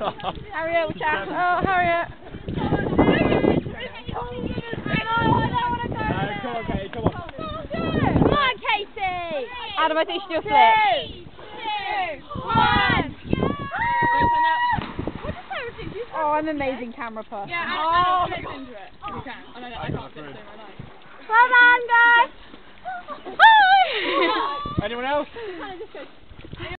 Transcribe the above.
Harriet, watch out. Oh, Harriet. Come on, Katie, come on. Come on, Katie. Adam, I think you should do a flip. 2, 1. Oh, I'm an amazing camera person. Yeah, I'll flip into it. If you can. I can't flip into my life. Well done, guys. Anyone else?